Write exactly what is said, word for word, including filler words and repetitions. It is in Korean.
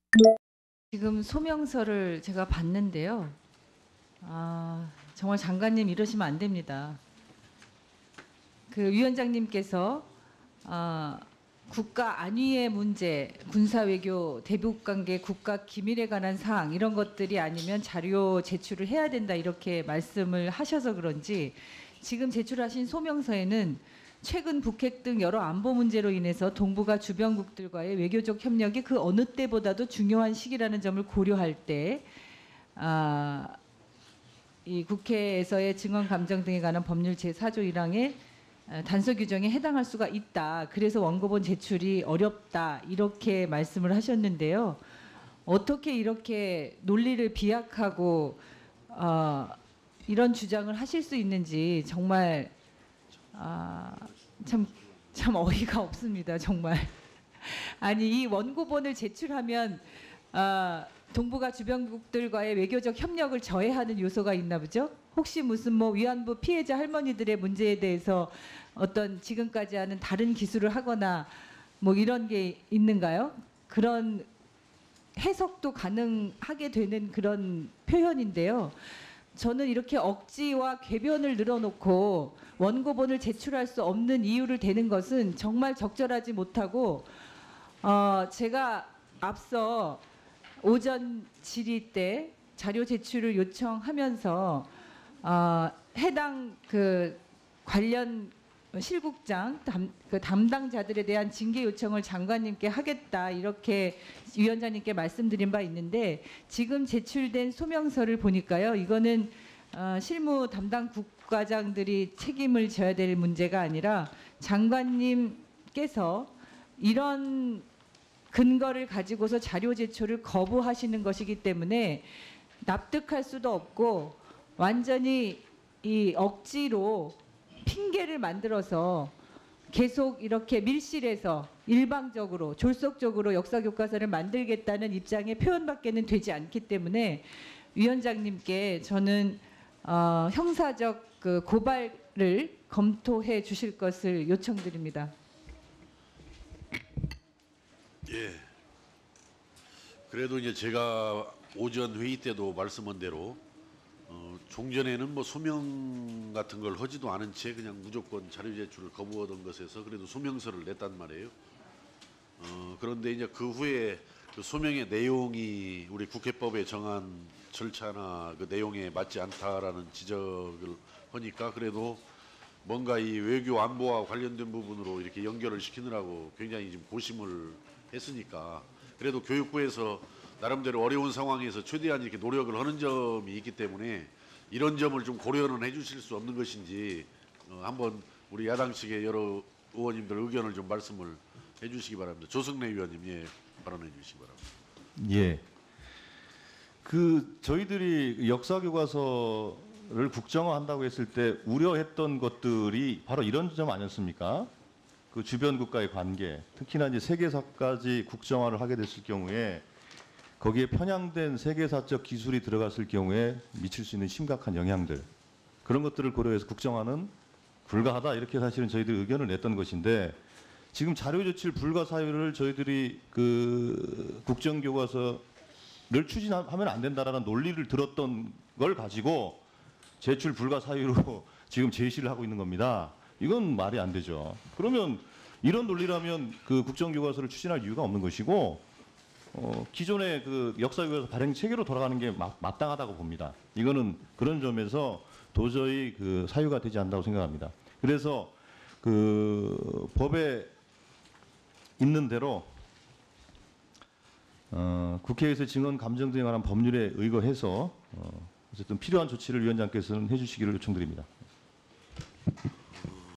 지금 소명서를 제가 봤는데요. 아, 정말 장관님 이러시면 안 됩니다. 그 위원장님께서 아, 국가 안위의 문제, 군사외교, 대북관계, 국가 기밀에 관한 사항 이런 것들이 아니면 자료 제출을 해야 된다 이렇게 말씀을 하셔서 그런지 지금 제출하신 소명서에는 최근 북핵 등 여러 안보 문제로 인해서 동북아 주변국들과의 외교적 협력이 그 어느 때보다도 중요한 시기라는 점을 고려할 때 아, 이 국회에서의 증언 감정 등에 관한 법률 제사조 일 항의 단서 규정에 해당할 수가 있다. 그래서 원고본 제출이 어렵다. 이렇게 말씀을 하셨는데요. 어떻게 이렇게 논리를 비약하고 어, 이런 주장을 하실 수 있는지 정말 아, 참, 참 어이가 없습니다. 정말. 아니 이 원고본을 제출하면 아, 동북아 주변국들과의 외교적 협력을 저해하는 요소가 있나 보죠? 혹시 무슨 뭐 위안부 피해자 할머니들의 문제에 대해서 어떤 지금까지 하는 다른 기술을 하거나 뭐 이런 게 있는가요? 그런 해석도 가능하게 되는 그런 표현인데요. 저는 이렇게 억지와 궤변을 늘어놓고 원고본을 제출할 수 없는 이유를 대는 것은 정말 적절하지 못하고 어, 제가 앞서 오전 질의 때 자료 제출을 요청하면서 어, 해당 그 관련 실국장 담, 그 담당자들에 대한 징계 요청을 장관님께 하겠다 이렇게 위원장님께 말씀드린 바 있는데 지금 제출된 소명서를 보니까요 이거는 어, 실무 담당 국과장들이 책임을 져야 될 문제가 아니라 장관님께서 이런 근거를 가지고서 자료 제출을 거부하시는 것이기 때문에 납득할 수도 없고 완전히 이 억지로 핑계를 만들어서 계속 이렇게 밀실에서 일방적으로 졸속적으로 역사교과서를 만들겠다는 입장의 표현밖에는 되지 않기 때문에 위원장님께 저는 어, 형사적 그 고발을 검토해 주실 것을 요청드립니다. 예. 그래도 이제 제가 오전 회의 때도 말씀한 대로 어, 종전에는 뭐 소명 같은 걸 하지도 않은 채 그냥 무조건 자료 제출을 거부하던 것에서 그래도 소명서를 냈단 말이에요. 어, 그런데 이제 그 후에 그 소명의 내용이 우리 국회법에 정한 절차나 그 내용에 맞지 않다라는 지적을 하니까 그래도 뭔가 이 외교 안보와 관련된 부분으로 이렇게 연결을 시키느라고 굉장히 지금 고심을 했으니까 그래도 교육부에서 나름대로 어려운 상황에서 최대한 이렇게 노력을 하는 점이 있기 때문에 이런 점을 좀 고려는 해주실 수 없는 것인지 어, 한번 우리 야당 측의 여러 의원님들 의견을 좀 말씀을 해주시기 바랍니다. 조승래 의원님, 예, 발언해 주시기 바랍니다. 예. 그 저희들이 역사 교과서를 국정화한다고 했을 때 우려했던 것들이 바로 이런 점 아니었습니까? 그 주변 국가의 관계, 특히나 이제 세계사까지 국정화를 하게 됐을 경우에 거기에 편향된 세계사적 기술이 들어갔을 경우에 미칠 수 있는 심각한 영향들 그런 것들을 고려해서 국정화는 불가하다 이렇게 사실은 저희들이 의견을 냈던 것인데 지금 자료 제출 불가 사유를 저희들이 그 국정교과서를 추진하면 안 된다라는 논리를 들었던 걸 가지고 제출 불가 사유로 지금 제시를 하고 있는 겁니다. 이건 말이 안 되죠. 그러면 이런 논리라면 그 국정교과서를 추진할 이유가 없는 것이고 어, 기존의 그 역사교과서 발행 체계로 돌아가는 게 마, 마땅하다고 봅니다. 이거는 그런 점에서 도저히 그 사유가 되지 않는다고 생각합니다. 그래서 그 법에 있는 대로 어, 국회에서 증언 감정 등에 관한 법률에 의거해서 어, 어쨌든 필요한 조치를 위원장께서는 해주시기를 요청드립니다.